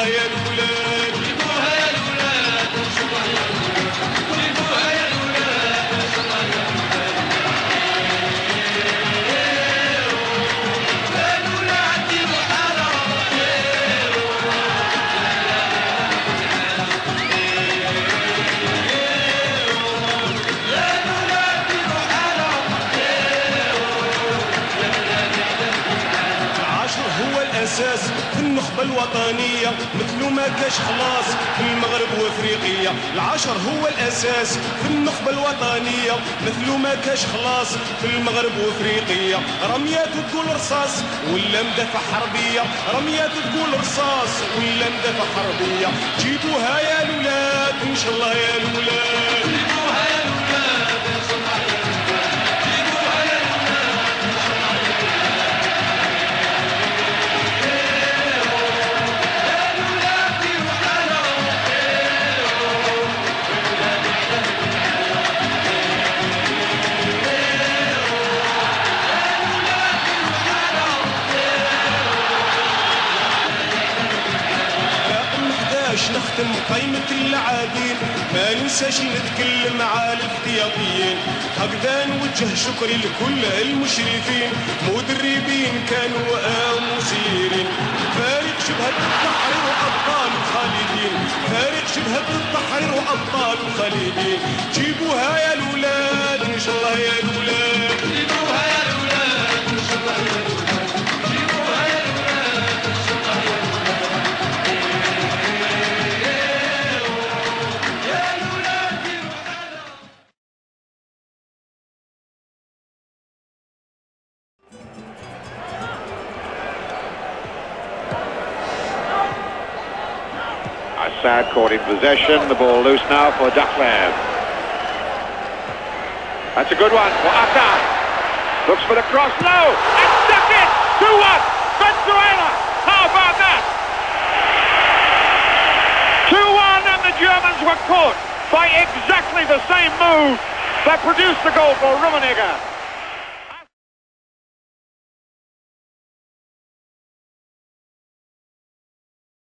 يا الولاد جيبوها يا الولاد نشوفها يا الولاد جيبوها يا الولاد نشوفها يا الولاد يا الولاد ديروا حالة العاشر هو الأساس في النخبة الوطنية مثل ما كاش خلاص في المغرب وافريقيا. العاشر هو الأساس في النخبة الوطنية مثل ما كاش خلاص في المغرب وافريقيا. رميات تقول رصاص ولا مدافع حربية رميات تقول رصاص ولا مدافع حربية. جيبوها يا الولاد إن شاء الله يا الولاد جيبوها يا الولاد نشوفها يا الولاد جيبوها يا الولاد نشوفها يا الولاد يا الولاد ديروا حالة رقم 11 نختم قائمة اللاعبين ما ننساش نتكلم على الاحتياطيين. هكذا نوجه شكري لكل المشرفين مدربين كانوا مسيرين. فريق شبهة التحرير وأبطال خالدين فريق شبهة التحرير وأبطال خالدين. جيبوها يا الولاد إن شاء الله يا الولاد جيبوها يا الولاد نشوفها يا الولاد جيبوها يا الولاد نشوفها يا الولاد يا الولاد ديروا حالة Assad caught in possession, the ball loose now for Dakhlev. That's a good one for Assad. Looks for the cross, no! And stuck it! 2-1! Venezuela! How about that? 2-1 and the Germans were caught by exactly the same move that produced the goal for Rummenigge.